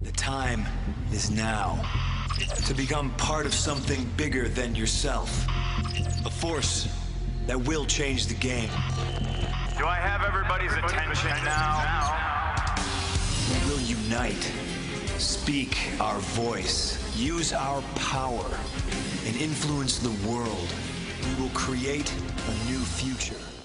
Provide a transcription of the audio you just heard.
The time is now to become part of something bigger than yourself. A force that will change the game. Do I have everybody's attention now? We will unite, speak our voice, use our power, and influence the world. We will create a new future.